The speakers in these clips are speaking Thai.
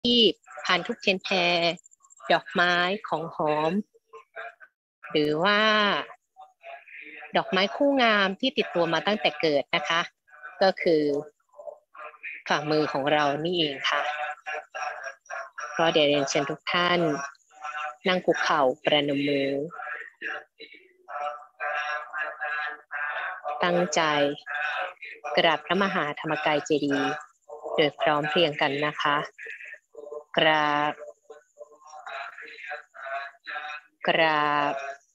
ที่พานทุกเทียนแพดอกไม้ของหอมหรือว่าดอกไม้คู่งามที่ติดตัวมาตั้งแต่เกิดนะคะก็คือฝ่ามือของเรานี่เองค่ะก็เดี๋ยวเรียนเชิญทุกท่านนั่งคุกเข่าประนมมือตั้งใจกราบพระมหาธรรมกายเจดีย์โดยพร้อมเพรียงกันนะคะกราบกราบ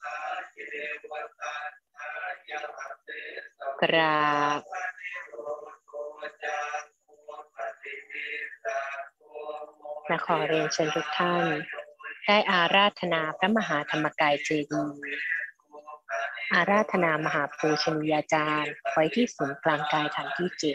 กราบและขอเรียนเชิญทุกท่านได้อาราธนาพระมหาธรรมกายเจดีย์อาราธนามหาปูชนียาจารย์ไว้ที่ศูนย์กลางกายฐานที่7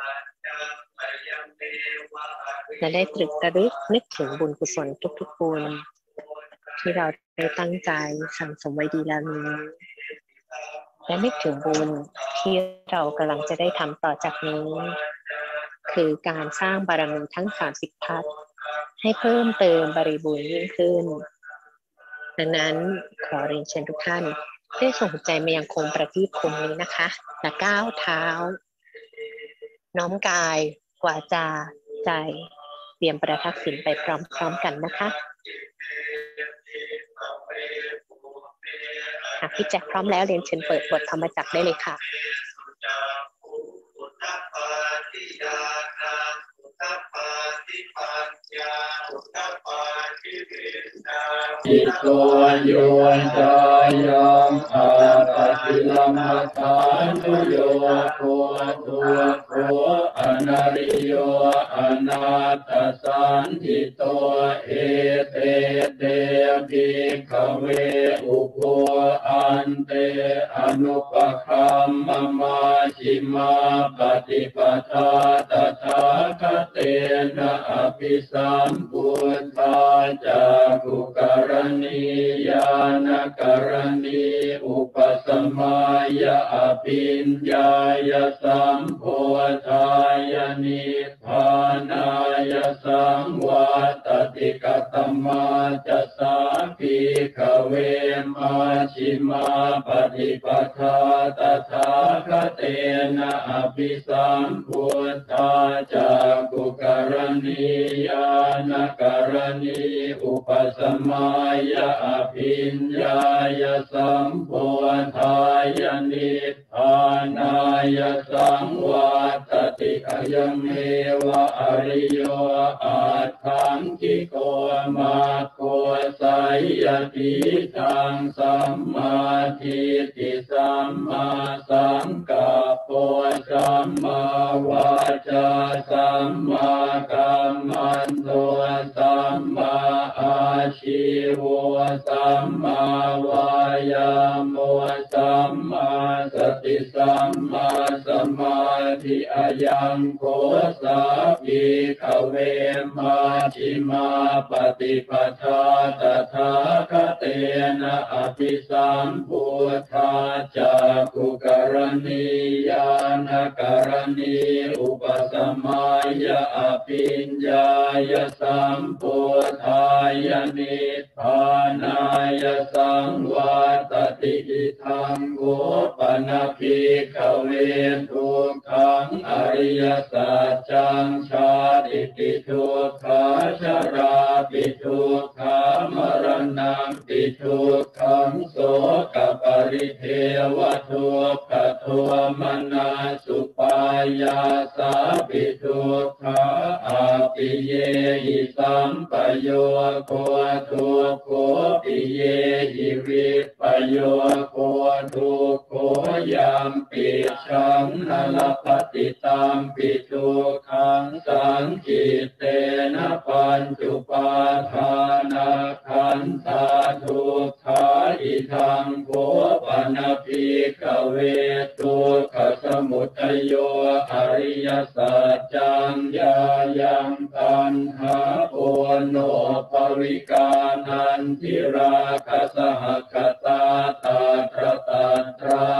และได้ตรึกระลึกนึกถึงบุญกุศลทุกๆบุญที่เราได้ตั้งใจสั่งสมไว้ดีแล้วนี้และนึกถึงบุญที่เรากำลังจะได้ทำต่อจากนี้คือการสร้างบารมีทั้ง30ทัศน์ให้เพิ่มเติมบริบูรณ์ยิ่งขึ้นดังนั้นขอเรียนเชิญทุกท่านได้ส่งใจมายังโคมประทีปโคมนี้นะคะและก้าวเท้าน้อมกายวาจาใจเตรียมประทักษิณไปพร้อมๆกันนะคะหากพี่แจ็คพร้อมแล้วเรียนเชิญเปิดบทธรรมจักรได้เลยค่ะอิโตโยจายามอาปฏิลัมมทานุโยโคตัวโคอนาริโยอนาตสันติโตเอเตเตภิกขเวอุโภอันเตอนุปคัมมมาชิมาปฏิปทาตถาคเตนะอภิสัมพุทธาจักขุกรณียานกรณีอุปสมัยอภิญญายสัมโพธายนิพพานายสังวัตติกตมาจะสาภิกขเวมาชิมาปฏิปทาตถาคเตนะอภิสัมพุทธาจักขุกรณียานกรณีอุปสมัยอภิญญายสัมโพธายนิพพานายสังวัตติอยังเมวะอริโยอาทังคิโกมาโคสัยยติทังสัมมาทิฏฐิสัมมาสังกัปปะสัมมาวาจาสัมมากัมมันโตสัมมาอาชีวะสัมมาวายามะสัมมาสติสัมมาสมาธิอายังโคสาภิกขเวมาชิมาปฏิปทาตถาคเตนะอภิสัมพุทธาจักขุกรณียานกรณีอุปสมัยอภิญญายสัมโพธายนิพพานายสังวัตติอิทังโกปนะภิกขเวทุกขังอริยสัจจังชาติปิทุกขาชราปิทุกขามรณะปิทุกขังโสกปริเทวทุกขโทมนัสสุปายาสาปิทุกขาอาปิเยหิสัมปโยโคทุกโคปิเยหิวิปโยโคทุกโคยามปิชังนลปฏิตามปิทุกขังสังคิเตนะปัญจุปาทานาขันธาทุกขาอิทังโคปนะภิกขเวทุกขสมุทัยโยอริยสัจจังญายังตัณหาโอโนภวิกานันทิราคสหคตาตาตระตาตราปิโน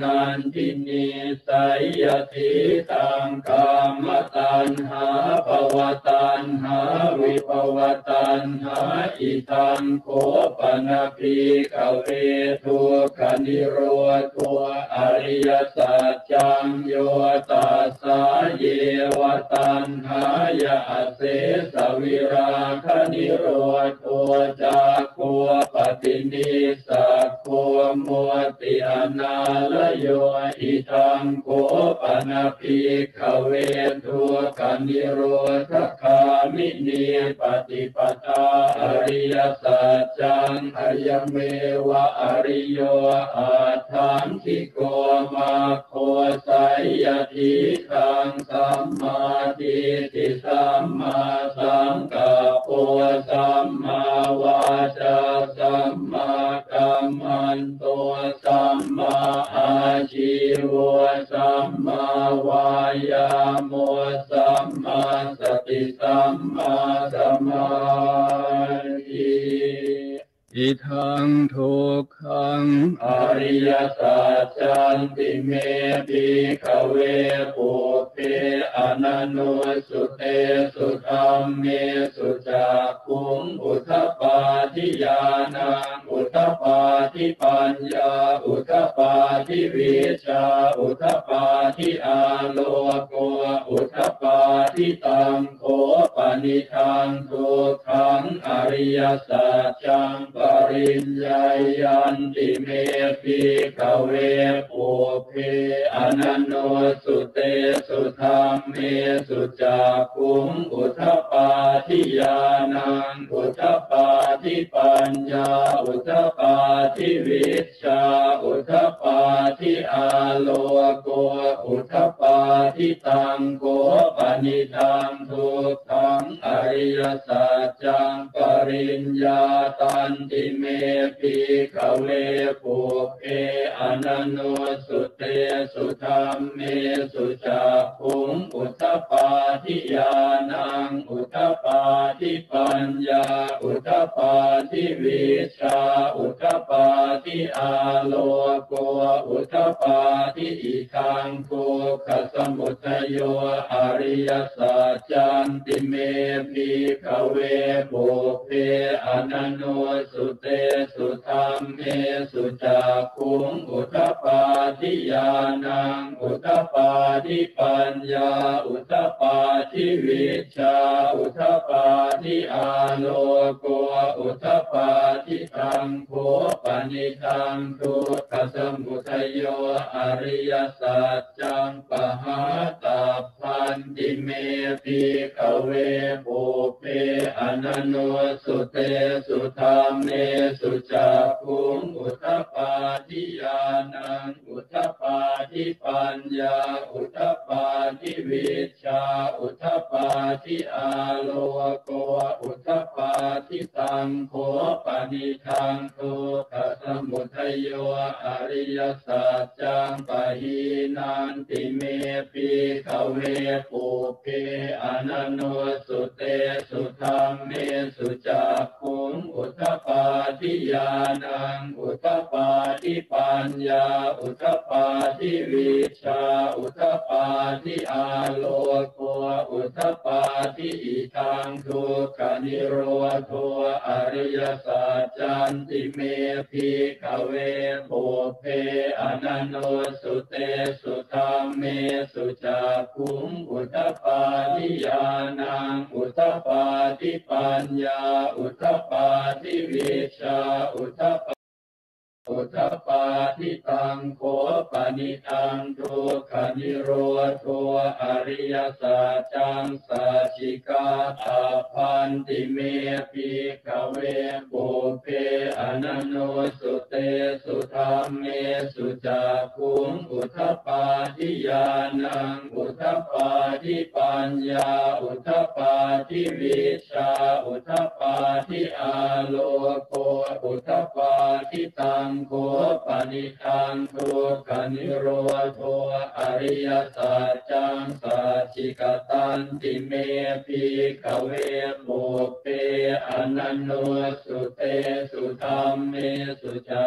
นันทินิสัยยติตังกามตัณหาภวตัณหาวิภวตัณหาอิทังโคปนะภิกขเวทุกขนิโรธอริยสัจจังโยตัสสะเยวตัณหายะเสสวิราคนิโรธจักขัวปฏินิสักขัวมัวติอนาลโยอิทังโคปนะภิกขเวทุกขนิโรธคามินีปฏิปทาอริยสัจจังอยเมวะอริโยอาทันติโกมาโคสัยยติทังสัมมาทิฏฐิสัมมาสังกัปปะสัมมาวาจาสัมมากัมมันโตสัมมาอาชีวะสัมมาวายาโมสัมมาสติสัมมาสมาธิอิทังทุกขังอริยสัจจันติเมภิกขเวปุเพอนันโนสุเตสุธัมเมสุจักขุงอุทธปาทิญาณังอุทธปาทิปัญญาอุทธปาทิวิชชาอุทธปาทิอาโลโกอุทธปาทิตังโคปนิทังทุกขังอริยสัจจังปริญญายันติเมภิกขเวปุเพอนันโนสุเตสุธัมเมสุจักขุงอุทธปาทิญาณังอุทธปาทิปัญญาอุทธปาทิวิชชาอุทธปาทิอาโลโกอุทธปาทิตังโกปนิทังทุกขังอริยสัจจังปริญญาตันติเมภิกขเวปุเพอนันโนสุเตสุธัมเมสุจักขุงอุทธปาทิญาณังอุทธปาทิปัญญาอุทธปาทิวิชชาอุทธปาทิอาโลโกอุทธปาทิอิทังทุกขสมุทัยโยอริยสัจจันติเมภิกขเวปุเพอนันโนสุเตสุธัมเมสุจักขุงอุทธปาทิญาณังอุทธปาทิปัญญาอุทธปาทิวิชชาอุทธปาทิอาโลโกอุทธปาทิตังโคปนิทังทุกขสมุทัยโยอริยสัจจังปหาตัพพันติเมภิกขเวปุเพอนันโนสุเตสุธัมเมสุจักขุงอุทธปาทิญาณังอุทธปาทิปัญญาอุทธปาทิวิชชาอุทธปาทิอาโลโกอุทธปาทิตังโคปนิทังทุกขสมุทัยโยอริยสัจจังปหินันติเมภิกขเวปุเพอนันโนสุเตสุธัมเมสุจักขุงอุทธปาทิญาณังอุทธปาทิปัญญาอุทธปาทิวิชชาอุทธปาทิอาโลโกอุทธปาทิอิทังทุกขนิโรธอริยสัจจันติเมภิกขเวปุเพอนันโนสุเตสุธัมเมสุจักขุงอุทธปาทิญาณังอุทธปาทิปัญญาอุทธปาทิวิชชาอุทธปาอุทธปาทิตังโคปนิทังทุกขนิโรธอริยสัจจังสัจจิกาตัพพันติเมภิกขเวปุเพอนันโนสุเตสุธัมเมสุจักขุงอุทธปาทิญาณังอุทธปาทิปัญญาอุทธปาทิวิชชาอุทธปาทิอาโลโกอุทธปาทิตังโคปนิทังทุกขนิโรธอริยสัจจังสัจจิกตันติเมภิกขเวปุเพอนันโนสุเตสุธัมเมสุจั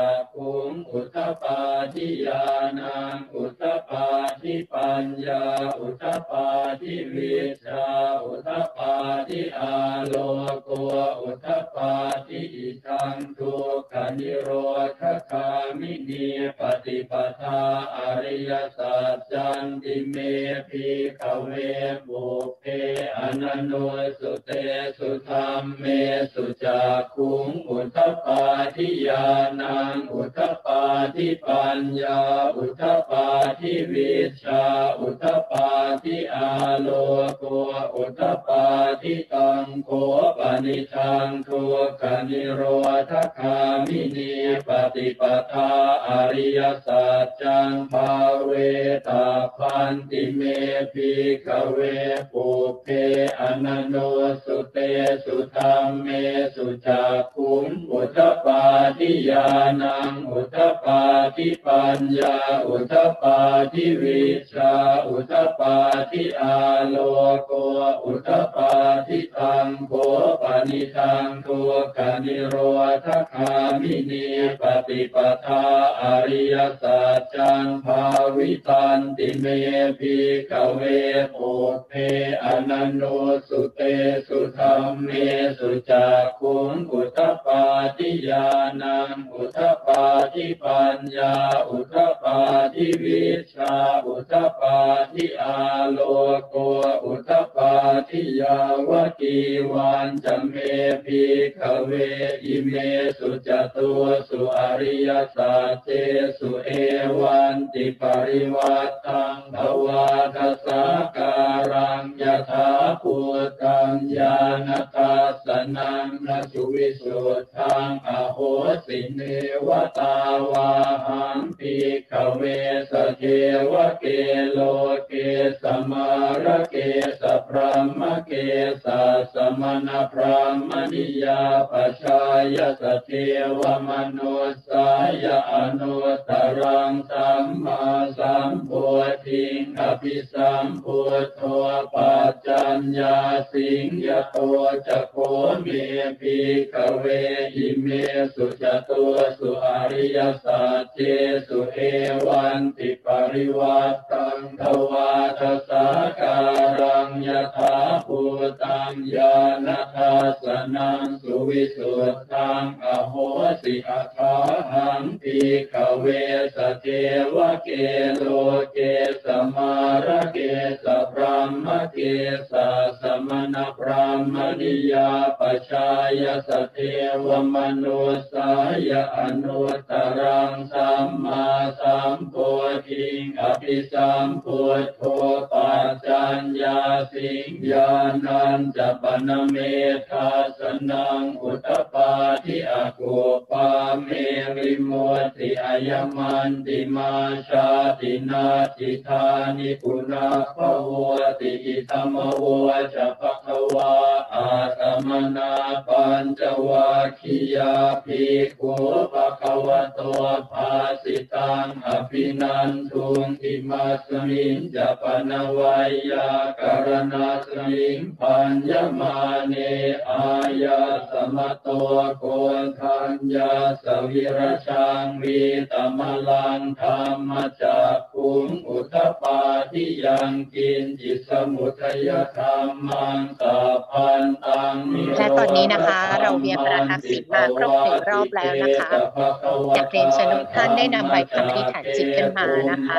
ขุงอุทธปาทิญาณังอุทธปาทิปัญญาอุทธปาทิวิชชาอุทธปาทิอาโลโกอุทธปาทิอิทังทุกขนิโรธคามินีปฏิปทาอริยสัจจันติเมภิกขเวบุพเพอนันโนสุเตสุธรรมเมสุจักขุงอุทธปาทิญาณังอุทธปาทิปัญญาอุทธปาทิวิชชาอุทธปาทิอาโลโกอุทธปาทิตังโฆปนิทังทุกขนิโรธคามินีปฏิปทาอริยสัจจังภาเวตาพันติเมภิกขเวปุพเพอนันโนสุเตสุธรรมเมสุจักขุงอุทธปาทิญาณังอุทธปาทิปัญญาอุทธปาทิวิชชาอุทธปาทิอาโลโกอุทธปาทิตังโฆปนิทังทุกขนิโรธคามินีปฏิปทาอริยสัจจังภาวิตันติเมภิกขเวปุพเพอนันโนสุเตสุธรรมเมสุจักขุงอุทธปาทิญาณังอุทธปาทิปัญญาอุทธปาทิวิชชาอุทธปาทิอาโลโกอุทธปาทิยาวกีวันจะเมภิกขเวอิเมสุจตุสุอริยสัจเจสุเอวันติปริวัตตังภวาทสาการังยถาภูตังญาณทัสสนังนสุวิสุทธังอโหสิเนวตาวาหังภิกขเวสเทวเกโลเกสมาระเกสพรหมเกสัสมณพรหมนิยาปชายสเทวมนุสายอนุตตรังสัมมาสัมโพธิงอภิสัมพุทโธปัจจัญญาสิงยโตจะโคเมภิกขเวหิเมสุจตุสุอริยสัจเจสุเอวันติปริวัตตังทวาทสาการังยถาภูตังญาณทัสสนังสุวิสุทธังอโหสิอัคขาหังภิกขเวสเทวเกโลเกสมาระเกสพรหมเกสัสมณพรหมนิยาปชายสเทวมนุสายอนุตตรังสัมมาสัมโพธิงอภิสัมพุทโธปัจจัญญาสิงญาณัญจปนเมธัสสนังอุทธปาทิอโกปาเมวิโมติอายมันติมาชาตินาทิธานิปุนาภวติอิธรรมโวจะภควาอาตมนาปัญจวัคคียาภิกขุภควโตภาสิตังอภินันทุงอิมัสมิงจะปนวัยยากรณาสมิงปัญญมาเนอายาสมโตโกนทัญญาสวิรชังวีตมลังธรรมจักขุงอุทธปาทิยังกินจิสมุทัยธรรมังสัพพันตังและตอนนี้นะคะเราเวียนประทักษิณมาครบ1 รอบแล้วนะคะอยากเรียนเชิญทุกท่านได้นำใบคำอธิษฐานจิตขึ้นมานะคะ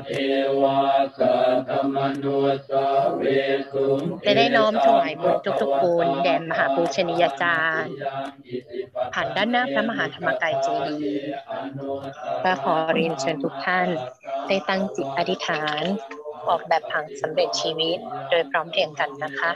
จะได้น้อมถวายบุญทุกๆบุญแด่มหาปูชนียาจารย์ผ่านด้านหน้าพระมหาธรรมกายเจดีย์และขอเรียนเชิญทุกท่านได้ตั้งจิตอธิษฐานออกแบบผังสำเร็จชีวิตโดยพร้อมเพรียงกันนะคะ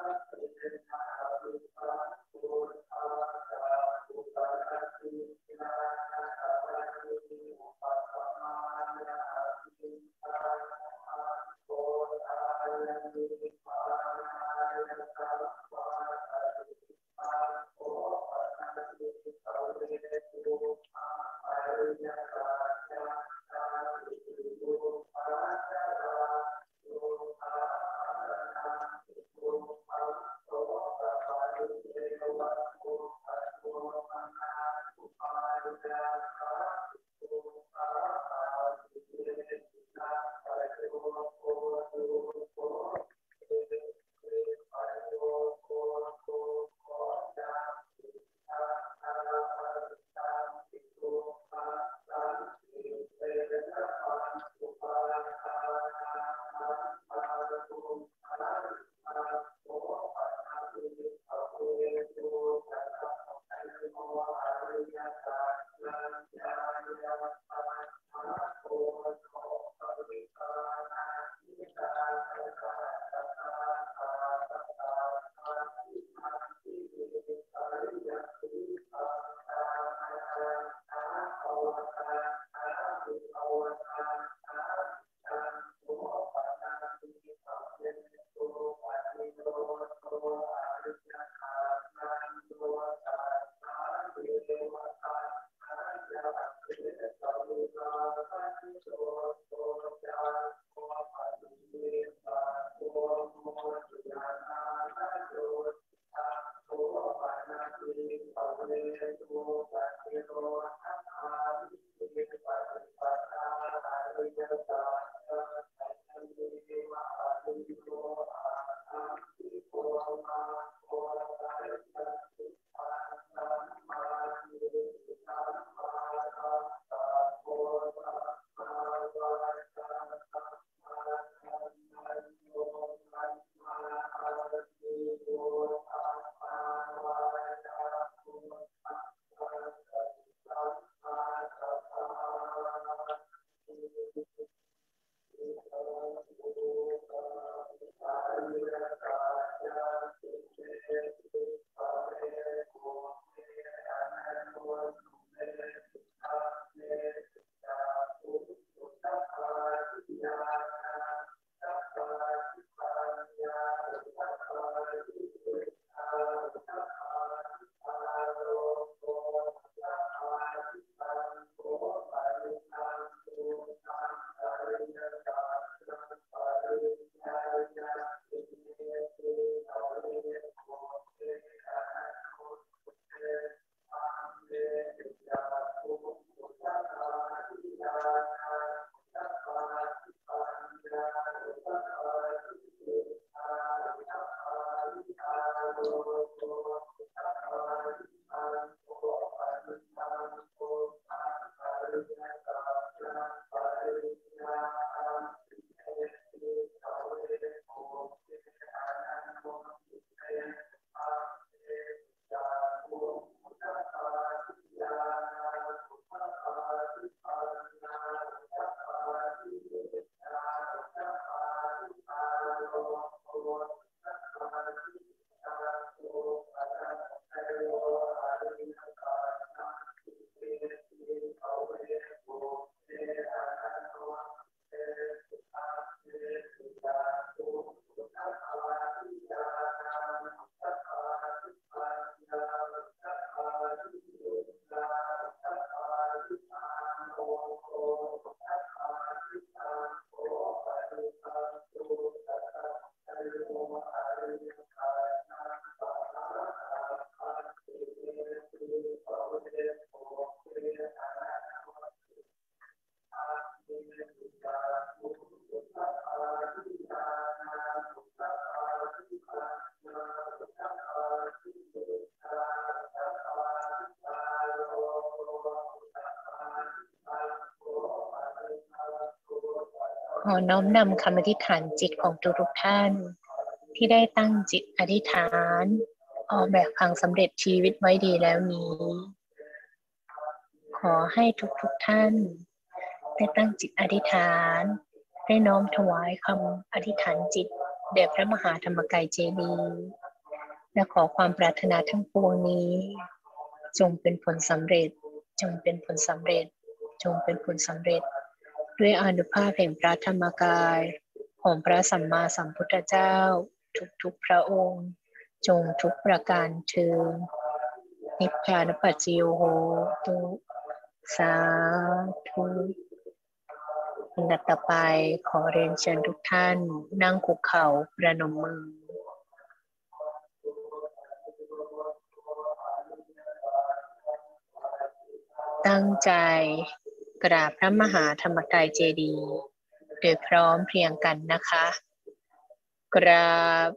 ขอน้อมนำคำอธิษฐานจิตของทุกท่านที่ได้ตั้งจิตอธิษฐานออกแบบพังสำเร็จชีวิตไว้ดีแล้วนี้ขอให้ทุกท่านได้ตั้งจิตอธิษฐานได้น้อมถวายคำอธิษฐานจิตแด่พระมหาธรรมกายเจดีย์และขอความปรารถนาทั้งปวงนี้จงเป็นผลสำเร็จจงเป็นผลสำเร็จจงเป็นผลสำเร็จด้วยอานุภาพแห่งพระธรรมกายของพระสัมมาสัมพุทธเจ้าทุกพระองค์จงทุกประการเทินนิพพานปัจจโยโหตุสาธุลำดับต่อไปขอเรียนเชิญทุกท่านนั่งคุกเข่าประนมมือตั้งใจกราบพระมหาธรรมกายเจดีย์โดยพร้อมเพรียงกันนะคะกราบ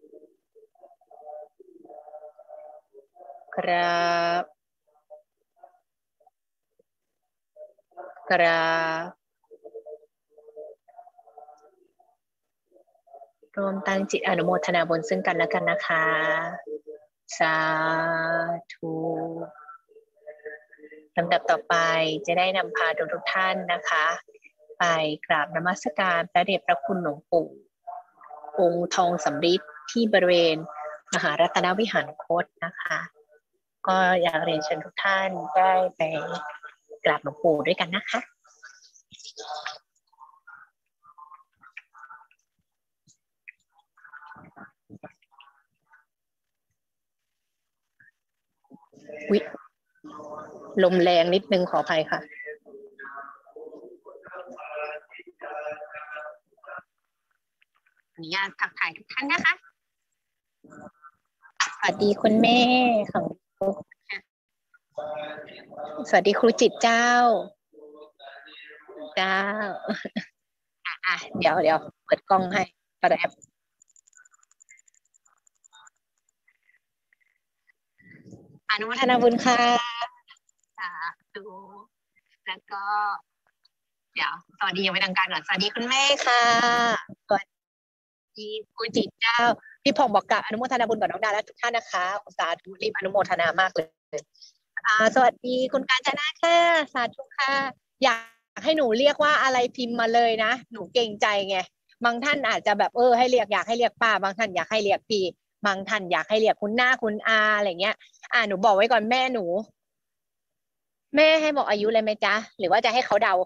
กราบกราบร่วมตั้งจิตอนุโมทนาบุญซึ่งกันและกันนะคะสาธุลำดับต่อไปจะได้นำพาทุกท่านนะคะไปกราบนมัสการพระเดชพระคุณหลวงปู่องค์ทองสำริดที่บริเวณมหารัตนวิหารคตนะคะก็อยากเรียนเชิญทุกท่านได้ไปกราบหลวงปู่ด้วยกันนะคะวิลมแรงนิดนึงขออภัยค่ะอนุญาตทักทายทุกท่านนะคะสวัสดีคุณแม่ของสวัสดีครูจิตเจ้าเดี๋ยวเปิดกล้องให้แป๊บอนุโมทนาบุญค่ะสาธุแล้วก็เดี๋ยวสวัสดียังไม่ทางการก่อนสวัสดีคุณแม่ค่ะสวัสดีครูจิตเจ้าพี่พงศ์บอกกับอนุโมทนาบุญกับน้องดาและทุกท่านนะคะสาธุรีบอนุโมทนามากเลยสวัสดีคุณกาญจนาค่ะสาธุค่ะอยากให้หนูเรียกว่าอะไรพิมพ์มาเลยนะหนูเกรงใจไงบางท่านอาจจะแบบให้เรียกอยากให้เรียกป้าบางท่านอยากให้เรียกพี่บางท่านอยากให้เรียกคุณหน้าคุณอาอะไรเงี้ยหนูบอกไว้ก่อนแม่หนูแม่ให้บอกอายุเลยไหมจ๊ะหรือว่าจะให้เขาเดา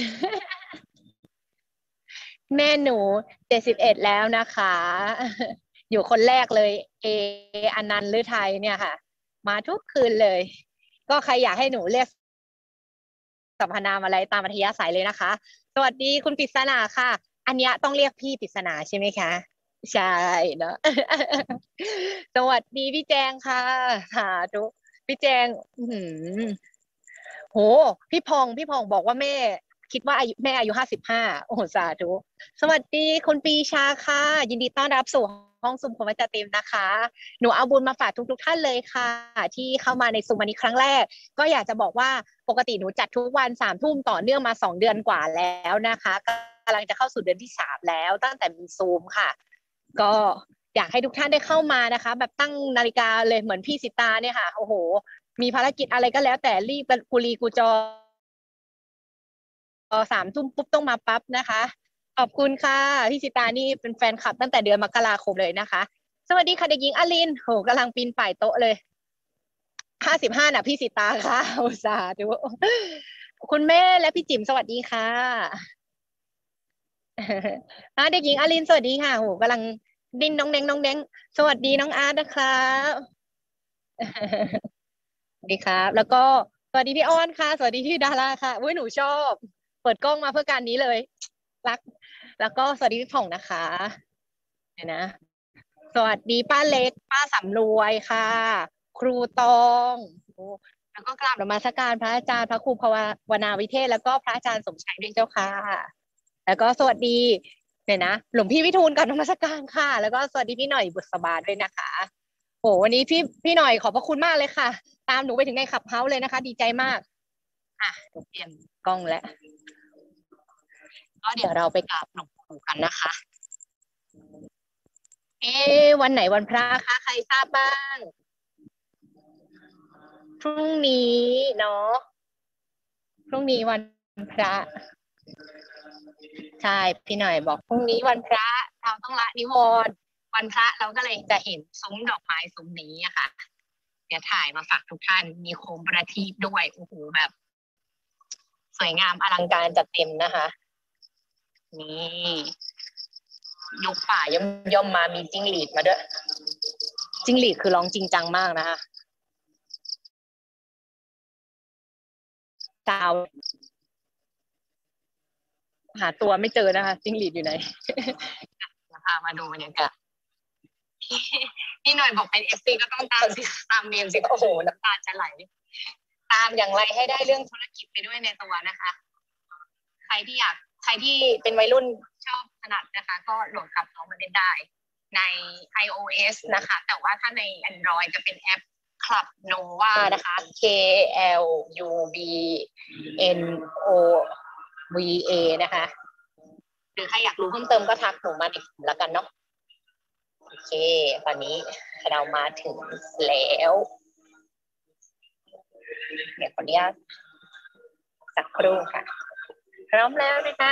แม่หนู71แล้วนะคะอยู่คนแรกเลยอนันต์ฤทัยเนี่ยค่ะมาทุกคืนเลยก็ใครอยากให้หนูเรียกสรรพนามอะไรตามอัธยาศัยเลยนะคะสวัสดีคุณปริศนาค่ะอันนี้ต้องเรียกพี่ปริศนาใช่ไหมคะใช่เนาะสวัสดีพี่แจงค่ะสาธุพี่แจงโหพี่พองบอกว่าแม่คิดว่าแม่อายุ55โอ้โหสาธุสวัสดีคุณปีชาค่ะยินดีต้อนรับสู่ห้องซุมพรหมจติมนะคะหนูเอาบุญมาฝากทุกท่านเลยค่ะที่เข้ามาในซุมวันนี้ครั้งแรกก็อยากจะบอกว่าปกติหนูจัดทุกวัน3 ทุ่มต่อเนื่องมา2 เดือนกว่าแล้วนะคะกำลังจะเข้าสู่เดือนที่3แล้วตั้งแต่มีซูมค่ะก็อยากให้ทุกท่านได้เข้ามานะคะแบบตั้งนาฬิกาเลยเหมือนพี่สิตาเนี่ยค่ะโอ้โหมีภารกิจอะไรก็แล้วแต่รีบกุลีกุจอ3 ทุ่มปุ๊บต้องมาปั๊บนะคะขอบคุณค่ะพี่สิตานี่เป็นแฟนคลับตั้งแต่เดือนมกราคมเลยนะคะสวัสดีค่ะเด็กหญิงอลินโหกำลังปีนป่ายโต๊ะเลย55น่ะพี่สิตาค่ะอุตส่าห์ดูคุณแม่และพี่จิ๋มสวัสดีค่ะเด็กหญิงอลินสวัสดีค่ะโหกำลังดิ้นน้องแดงสวัสดีน้องอาร์ตนะครับสวัสดีครับแล้วก็สวัสดีพี่อ้อนค่ะสวัสดีพี่ดาราค่ะอุ้ยหนูชอบเปิดกล้องมาเพื่อการนี้เลยรักแล้วก็สวัสดีพี่ผ่องนะคะเดี๋ยวนะสวัสดีป้าเล็กป้าสำรวยค่ะครูตองแล้วก็กราบนมัสการพระอาจารย์พระครูภาวนาวิเทศแล้วก็พระอาจารย์สมชัยด้วยเจ้าค่ะแล้วก็สวัสดีเนี่ยนะหลวงพี่วิทูลกับนมัสการค่ะแล้วก็สวัสดีพี่หน่อยบุษบาด้วยนะคะโหวันนี้พี่หน่อยขอบพระคุณมากเลยค่ะตามหนูไปถึงในขับเฮาส์เลยนะคะดีใจมากหนูเปลี่ยนกล้องแล้วก็เดี๋ยวเราไปกราบหลวงปู่กันนะคะวันไหนวันพระคะใครทราบบ้างพรุ่งนี้เนาะพรุ่งนี้วันพระใช่พี่หน่อยบอกพรุ่งนี้วันพระเราต้องละนิมนต์วันพระเราก็เลยจะเห็นซุ้มดอกไม้ซุ้มนี้อะค่ะเดี๋ยวถ่ายมาฝากทุกท่านมีโคมประทีปด้วยโอ้โหแบบสวยงามอลังการจัดเต็มนะคะนี่ยุคป่าย่อมมามีจิ้งหรีดมาด้วยจิ้งหรีดคือร้องจริงจังมากนะคะกาวหาตัวไม่เจอนะคะจิ้งหรีดอยู่ไหนพามาดูบรรยากาศพี่หน่อยบอกเป็นFCก็ต้องตามสิตามเมมสิโอ้โหน้ำตาจะไหลตามอย่างไรให้ได้เรื่องธุรกิจไปด้วยในตัวนะคะใครที่เป็นวัยรุ่นชอบถนัดนะคะก็โหลดกลับเอามาเล่นได้ใน iOS นะคะแต่ว่าถ้าใน Android จะเป็นแอป Club Nova นะคะ KLUBNOVA นะคะหรือใครอยากรู้เพิ่มเติมก็ทักหนูมาในกลุ่มแล้วกันเนาะโอเคตอนนี้เรามาถึงแล้วเดี๋ยวขออนุญาตสักครู่ค่ะพร้อมแล้วนะคะ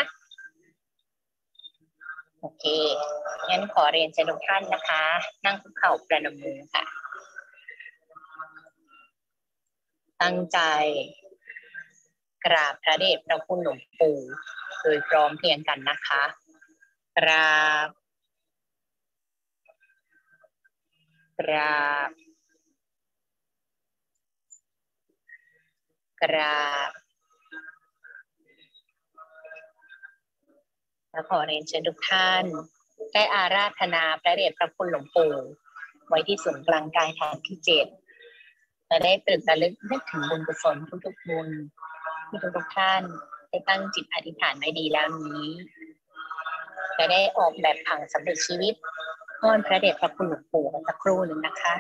โอเคงั้นขอเรียนเชิญทุกท่านนะคะนั่งคุกเข่าประนมมือค่ะตั้งใจกราบพระเดชพระคุณหลวงปู่โดยพร้อมเพรียงกันนะคะกราบกราบกราบและขอเรียนเชิญทุกท่านได้อาราธนาพระเดชพระคุณหลวงปู่ไว้ที่ศูนย์กลางกายฐานที่7และได้ตรึกระลึกนึกถึงบุญกุศลทุกๆบุญที่ทุกท่านได้ตั้งจิตอธิษฐานไว้ดีแล้วนี้จะได้ออกแบบผังสำเร็จชีวิตอ้อนพระเดชพระคุณหลวงปู่สักครู่หนึ่งนะคะ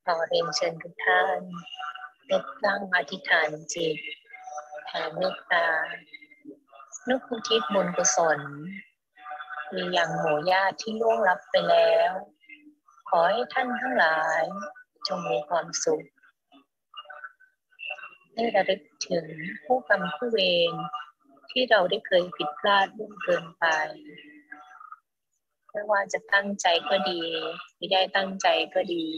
ขอเรียนเชิญทุกท่านได้ตั้งอธิษฐานจิตแผ่เมตตานึกอุทิศบุญกุศลมีอย่างหมู่ญาติที่ล่วงลับไปแล้วขอให้ท่านทั้งหลายจงมีความสุขได้ระลึกถึงผู้กรรมผู้เวรที่เราได้เคยผิดพลาดล่วงเกินไปไม่ว่าจะตั้งใจก็ดีไม่ได้ตั้งใจก็ดี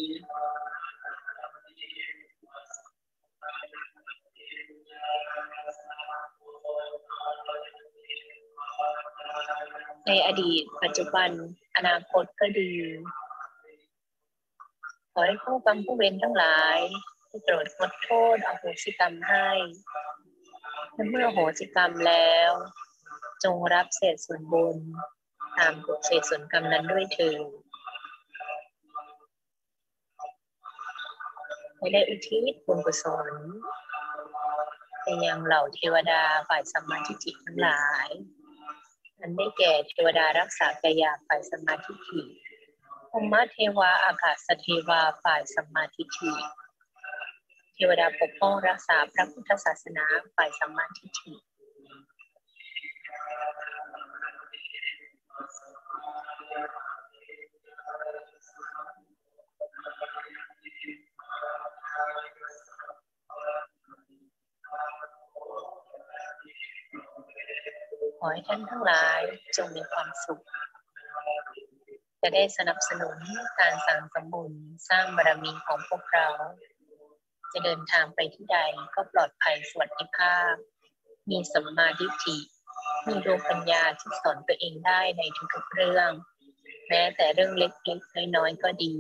ในอดีตปัจจุบันอนาคตก็ดีขอให้ผู้กรรมผู้เวรทั้งหลายได้โปรดลดโทษอโหสิกรรมให้และเมื่ออโหสิกรรมแล้วจงรับเศษส่วนบุญตามกฎเศษส่วนกรรมนั้นด้วยเถิดให้ได้อุทิศบุญกุศลไปยังเหล่าเทวดาฝ่ายสัมมาทิฏฐิทั้งหลายอันได้แก่เทวดารักษากายาฝ่ายสัมมาทิฏฐิภูมิเทวาอากาศเทวาฝ่ายสัมมาทิฏฐิเทวดาปกป้องรักษาพระพุทธศาสนาฝ่ายสัมมาทิฏฐิขอให้ท่านทั้งหลายจงมีความสุขจะได้สนับสนุนการสั่งสมบุญสร้างบารมีของพวกเราจะเดินทางไปที่ใดก็ปลอดภัยสวัสดิภาพมีสัมมาทิฏฐิมีดวงปัญญาที่สอนตัวเองได้ในทุกๆเรื่องแม้แต่เรื่องเล็กๆน้อยๆก็ดี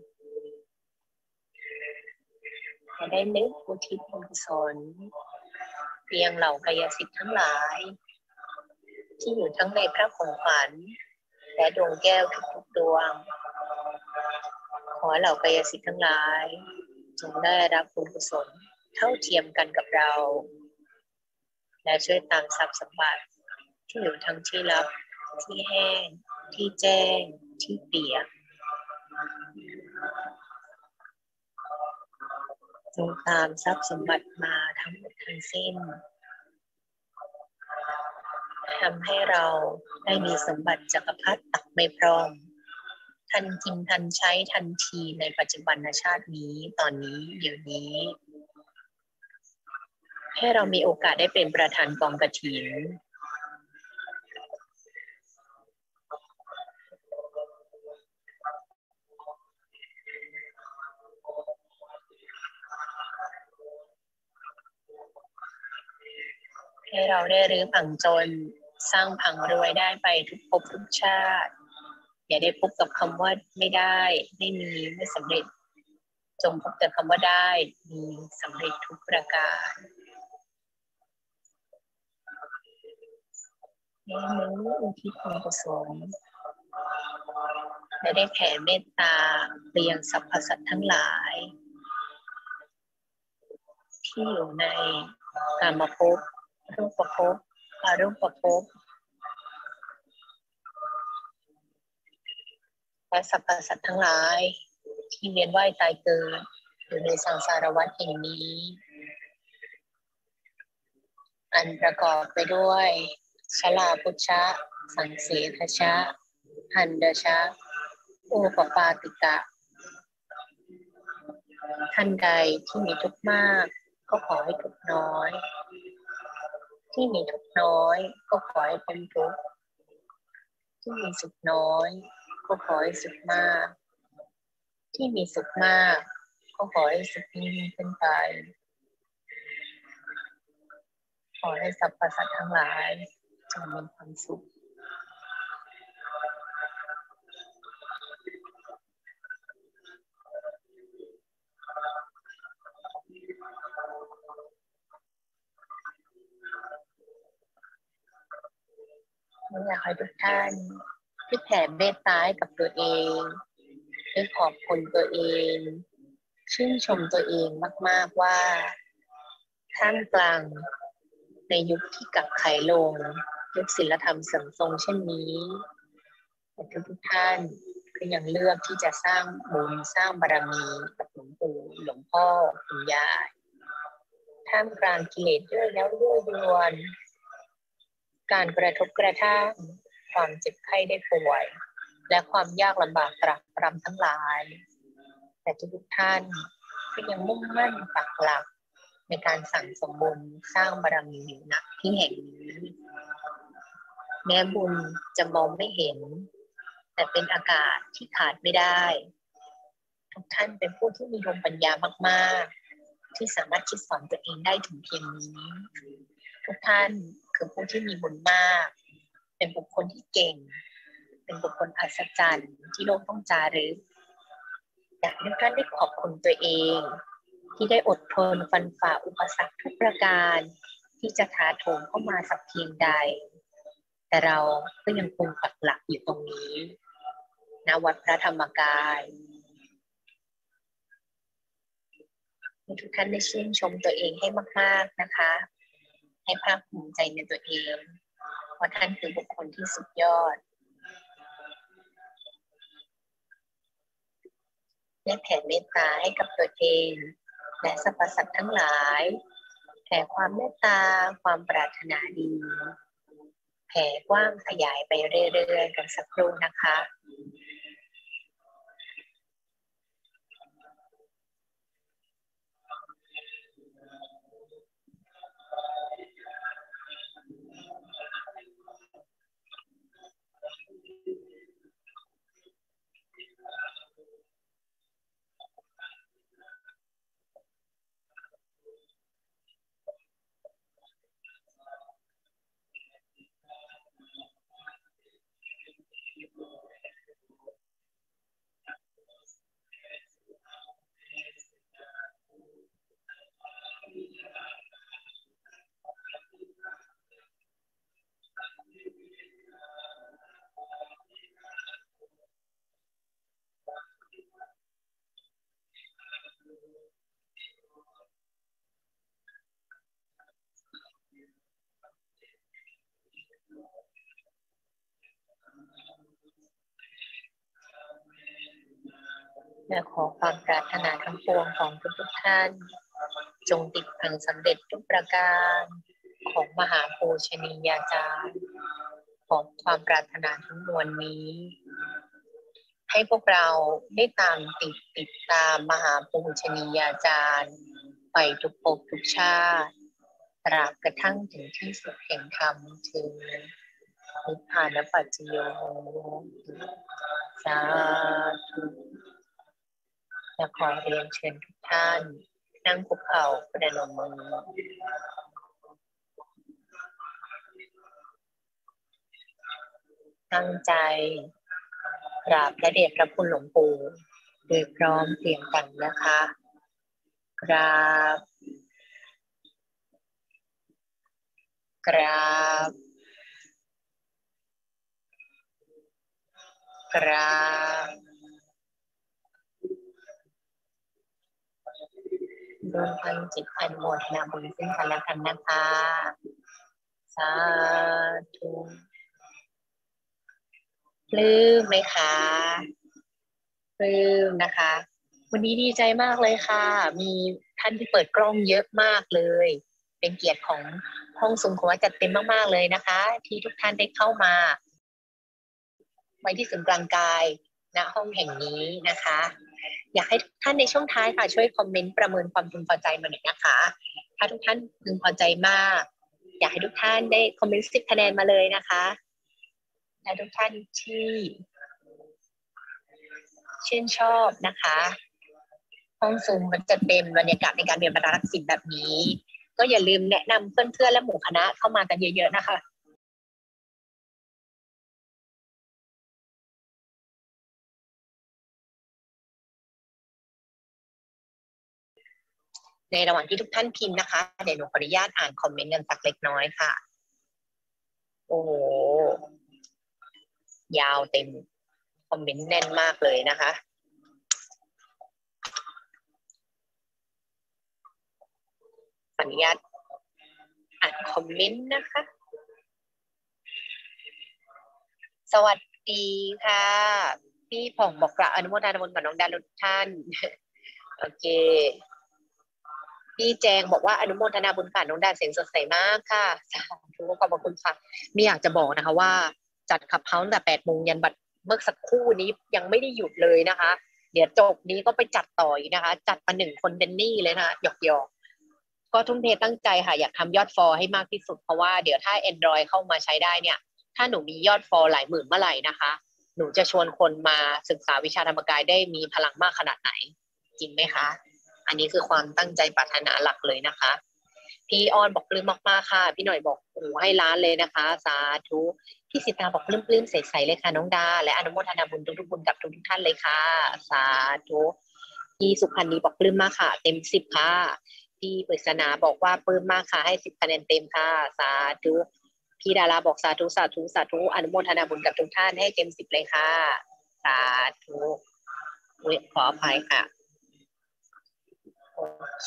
จะได้นึกอุทิศบุญกุศลเพียงเหล่ากายสิทธิ์ทั้งหลายที่อยู่ทั้งในพระของขวัญและดวงแก้วทุกๆดวงขอเหล่ากายสิทธิ์ทั้งหลายจงได้รับบุญกุศลเท่าเทียมกันกับเราและช่วยตามทรัพย์สมบัติที่อยู่ทั้งที่ลับที่แห้งที่แจ้งที่เปียกจงตามทรัพย์สมบัติมาทั้งหมดทั้งสิ้นทำให้เราได้มีสมบัติจักรพรรดิตักไม่พร่องทันกินทันใช้ทันทีในปัจจุบันชาตินี้ตอนนี้เดี๋ยวนี้ให้เรามีโอกาสได้เป็นประธานกองกฐินให้เราได้รื้อผังจนสร้างผังรวยได้ไปทุกภพทุกชาติอย่าได้พบกับคำว่าไม่ได้ไม่มีไม่สำเร็จจงพบแต่คำว่าได้มีสำเร็จทุกประการให้นึกอุทิศบุญกุศลและได้แผ่เมตตาไปยังสรรพสัตว์ทั้งหลายที่อยู่ในกามภพรูปภพอรูปภพและสรรพสัตว์ทั้งหลายที่เวียนว่ายตายเกิดอยู่ในสังสารวัฏแห่งนี้อันประกอบไปด้วยชลาพุชชะสังเสทชะหันดชะอุปปาติกะท่านใดที่มีทุกข์มากก็ขอให้ทุกข์น้อยที่มีทุกข์น้อยก็ขอให้เป็นทุกข์ที่มีสุขน้อยก็ขอให้สุขมากที่มีสุขมากก็ขอให้สุขยิ่งขึ้นไปขอให้สรรพสัตว์ทั้งหลายจงมีความสุขอยากให้ทุกท่านที่แผ่เมตตาให้กับตัวเองได้ขอบคุณตัวเองชื่นชมตัวเองมากๆว่าท่ามกลางในยุคที่กักขัยลงยุคศีลธรรมเสื่อมทรงเช่นนี้ทุกท่านก็ยังเลือกที่จะสร้างบุญสร้างบารมีกับหลวงปู่หลวงพ่อคุณยายท่ามกลางกิเลสด้วยแล้วด้วยดวนการกระทบกระทั่งความเจ็บไข้ได้ป่วยและความยากลำบากตรากตรำทั้งหลายแต่ทุกท่านก็ยังมุ่งมั่นปักหลักในการสั่งสมบุญสร้างบารมีอยู่ณที่แห่งนี้แม้บุญจะมองไม่เห็นแต่เป็นอากาศที่ขาดไม่ได้ทุกท่านเป็นผู้ที่มีดวงปัญญามากๆที่สามารถคิดสอนตัวเองได้ถึงเพียงนี้ทุกท่านคือผู้ที่มีบุญมากเป็นบุคคลที่เก่งเป็นบุคคลอัศจรรย์ที่โลกต้องจารึกอยากให้ทุกท่านได้ขอบคุณตัวเองที่ได้อดทนฟันฝ่าอุปสรรคทุกประการที่จะถาโถมเข้ามาสักเพียงใดแต่เราก็ยังคงปักหลักอยู่ตรงนี้ณวัดพระธรรมกายให้ทุกท่านได้ชื่นชมตัวเองให้มากๆนะคะให้ภาคภูมิใจในตัวเองเพราะท่านคือบุคคลที่สุดยอดได้แผ่เมตตาให้กับตัวเองและสรรพสัตว์ทั้งหลายแผ่ความเมตตาความปรารถนาดีแผ่กว้างขยายไปเรื่อยๆกันสักครู่นะคะและขอความปรารถนาทั้งปวงของทุกท่านจงติดพังสำเร็จทุกประการของมหาปูชนียาจารย์ของความปรารถนาทั้งมวลนี้ให้พวกเราได้ตามติดตามมหาปูชนียาจารย์ไปทุกภพทุกชาติตราบกระทั่งถึงที่สุดแห่งธรรมถึงนิพพานปัจจโยสาธุและขอเรียนเชิญทุกท่านนั่งคุกเข่าประนมมือตั้งใจกราบพระเดชพระคุณหลวงปู่โดยพร้อมเพรียงกันนะคะกราบกราบกราบรวมทั้งจิตอนุโมทนาบุญซึ่งกันและกันนะคะสาธุปลื้มไหมคะปลื้มนะคะวันนี้ดีใจมากเลยค่ะมีท่านที่เปิดกล้องเยอะมากเลยเป็นเกียรติของห้องซุมของวัดจัดเต็มมากๆเลยนะคะที่ทุกท่านได้เข้ามาไว้ที่ศูนย์กลางกายณห้องแห่งนี้นะคะอยากให้ทุกท่านในช่วงท้ายค่ะช่วยคอมเมนต์ประเมินความพึงพอใจมาหน่อยนะคะถ้าทุกท่านพึงพอใจมากอยากให้ทุกท่านได้คอมเมนต์10 คะแนนมาเลยนะคะและทุกท่านที่ชื่นชอบนะคะห้องซูมมันจะเป็นบรรยากาศในการเรียนบรรลักษิณแบบนี้ก็อย่าลืมแนะนำเพื่อนๆและหมู่คณะเข้ามากันเยอะๆนะคะในระหว่างที่ทุกท่านพิมพ์นะคะเดี๋ยวหนูขออนุญาตอ่านคอมเมนต์กันสักเล็กน้อยค่ะโอ้โหยาวเต็มคอมเมนต์แน่นมากเลยนะคะขออนุญาตอ่านคอมเมนต์นะคะสวัสดีค่ะพี่ผ่องบอกกระอนุโมทนาบุญกับน้องดารุทุกท่านโอเคพี่แจงบอกว่าอนุโมทนาบุญค่ะน้องดาเสียงสดใสมากค่ะสาธุขอบคุณค่ะไม่อยากจะบอกนะคะว่าจัดขับเฮ้าตั้งแต่8 โมงยันบัดเมื่อสักครู่นี้ยังไม่ได้หยุดเลยนะคะเดี๋ยวจบนี้ก็ไปจัดต่ออีกนะคะจัดมา1 คนเป็นหนี้เลยนะหยอกก็ทุ่มเทตั้งใจค่ะอยากทำยอดฟอลให้มากที่สุดเพราะว่าเดี๋ยวถ้า Android เข้ามาใช้ได้เนี่ยถ้าหนูมียอดฟอลหลายหมื่นเมื่อไหร่นะคะหนูจะชวนคนมาศึกษาวิชาธรรมกายได้มีพลังมากขนาดไหนจริงไหมคะอันนี้คือความตั้งใจปรารถนาหลักเลยนะคะพี่ออนบอกปลื้มมากๆค่ะพี่หน่อยบอกโอ้ให้ล้านเลยนะคะสาธุพี่สิตาบอกปลื้มใสๆเลยค่ะน้องดาและอนุโมทนาบุญทุกๆบุญกับทุกท่านเลยค่ะสาธุพี่สุพันธ์นีบอกปลื้มมากค่ะเต็ม10ค่ะพี่ปริศนาบอกว่าปลื้มมากค่ะให้10 คะแนนเต็มค่ะสาธุพี่ดาราบอกสาธุอนุโมทนาบุญกับทุกท่านให้เต็ม10เลยค่ะสาธุขออภัยค่ะโอเค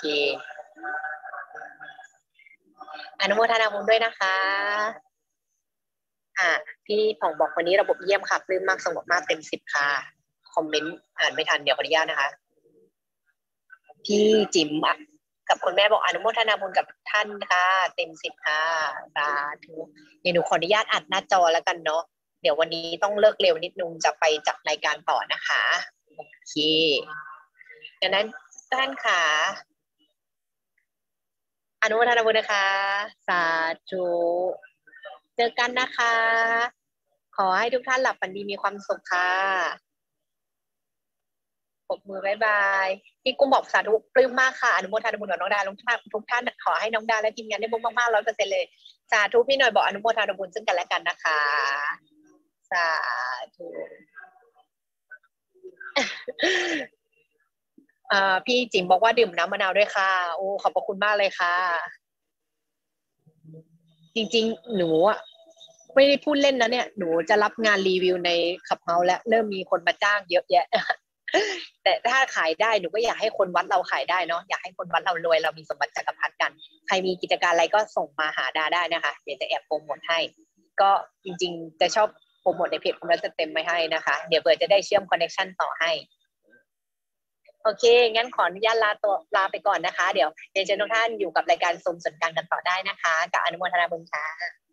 อนุโมทนาบุญด้วยนะคะพี่ผ่องบอกวันนี้ระบบเยี่ยมค่ะปลื้มมากสงบมากเต็ม10ค่ะคอมเมนต์อ่านไม่ทันเดี๋ยวขออนุญาตนะคะพี่จิ๋มกับคุณแม่บอกอนุโมทนาบุญกับท่านค่ะเต็ม10ค่ะสาธุเดี๋ยวหนูขออนุญาตอัดหน้าจอแล้วกันเนาะเดี๋ยววันนี้ต้องเลิกเร็วนิดนึงจะไปจัดรายการต่อนะคะโอเคดังนั้นท่านค่ะอนุโมทนาบุญนะคะสาธุเจอกันนะคะขอให้ทุกท่านหลับฝันดีมีความสุขค่ะปรบมือบ๊ายบายพี่กุ้งบอกสาธุปลื้มมากค่ะอนุโมทนาบุญกับน้องดาทุกท่านขอให้น้องดาและทีมงานได้บุญมากๆ100%เลยสาธุพี่หน่อยบอกอนุโมทนาบุญซึ่งกันและกันนะคะสาธุพี่จิ๋มบอกว่าดื่มน้ำมะนาวด้วยค่ะโอ้ขอบพระคุณมากเลยค่ะจริงๆหนูไม่ได้พูดเล่นนะเนี่ยหนูจะรับงานรีวิวในขับเฮาและเริ่มมีคนมาจ้างเยอะแยะแต่ถ้าขายได้หนูก็อยากให้คนวัดเราขายได้เนาะอยากให้คนวัดเรารวยเรามีสมบัติจักรพรรดิกันใครมีกิจการอะไรก็ส่งมาหาดาได้นะคะเดี๋ยวจะแอบโปรโมทให้ก็จริงๆจะชอบโปรโมทในเพจคุณแล้วจะเต็มไม่ให้นะคะเดี๋ยวเผื่อจะได้เชื่อมคอนเนคชั่นต่อให้โอเคงั้นขออนุญาตลาไปก่อนนะคะเดี๋ยวเชิญทุกท่านอยู่กับรายการซูมส่วนกลางกันต่อได้นะคะกับอนุโมทนาบุญค่ะ